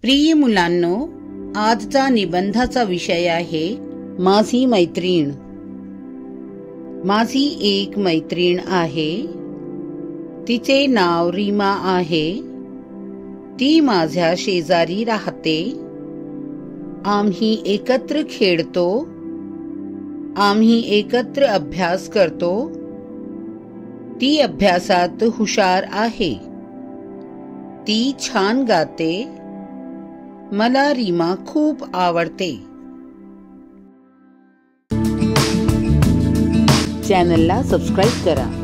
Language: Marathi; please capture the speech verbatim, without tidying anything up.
प्रिय मुलांनो, आजचा निबंधाचा विषय आहे माझी मैत्रीण। माझी एक मैत्रीण आहे, तिचे नाव रीमा आहे। ती माझ्या शेजारी राहते। आम्ही एकत्र खेळतो, आम्ही एकत्र अभ्यास करतो। ती अभ्यासात हुशार आहे। ती छान गाते। मला रीमा खूप आवडते। चॅनलला सबस्क्राइब करा।